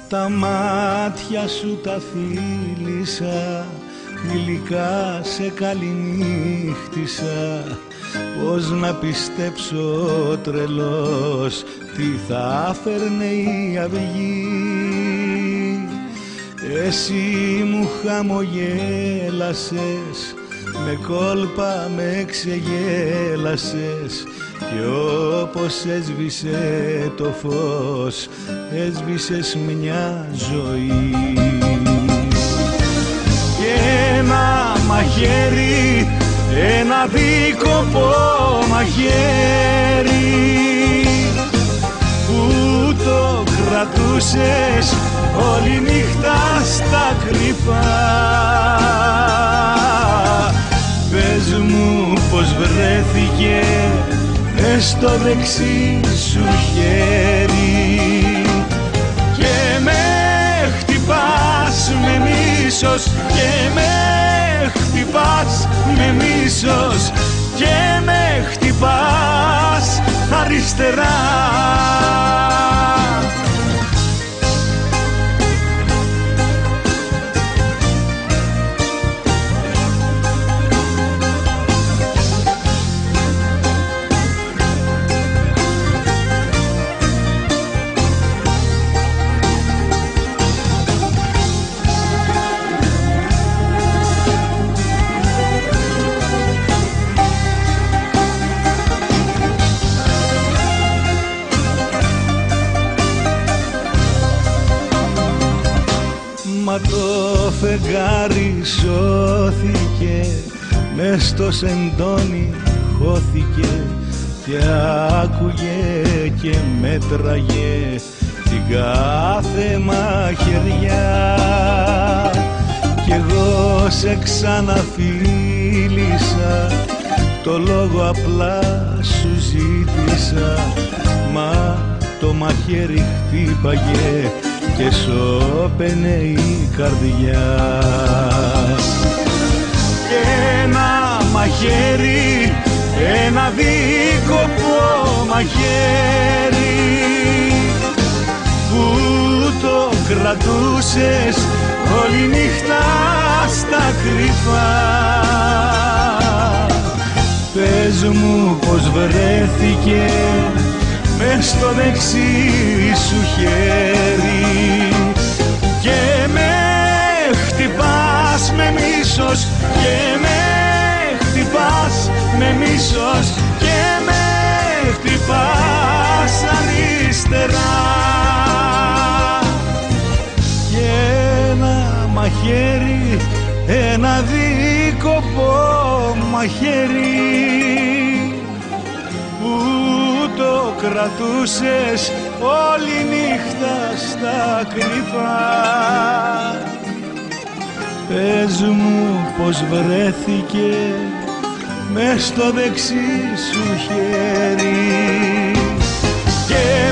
Τα μάτια σου τα φίλησα, γλυκά σε καληνύχτησα. Πώς να πιστέψω τρελός, τι θα φέρνε η αυγή. Εσύ μου χαμογέλασες, με κόλπα με ξεγέλασες, κι όπως έσβησε το φως, έσβησες μια ζωή. Και ένα μαχαίρι, ένα δίκοπο μαχαίρι, που το κρατούσες όλη νύχτα στα κρυφά. Πες μου πως βρέθηκε στο δεξί σου χέρι, και με χτυπάς με μίσος, και με χτυπάς με μίσος, και με χτυπάς αριστερά. Μα το φεγγάρι σώθηκε, μες στο σεντόνι χώθηκε, και άκουγε και μέτραγε την κάθε μαχαιριά. Κι εγώ σε ξαναφίλησα, το λόγο απλά σου ζήτησα, μα το μαχαίρι χτύπαγε και σώπαινε η καρδιά. Και ένα μαχαίρι, ένα δίκοπο μαχαίρι, που το κρατούσες όλη νύχτα στα κρυφά. Πες μου πως βρέθηκε μες στο δεξί σου χέρι, και με χτυπάς με μίσος, και με χτυπάς με μίσος, και με χτυπάς αριστερά. Και ένα μαχαίρι, ένα δίκοπο μαχαίρι, που το κρατούσες όλη νύχτα στα κρυφά. Πες μου πως βρέθηκε μες στο δεξί σου χέρι, και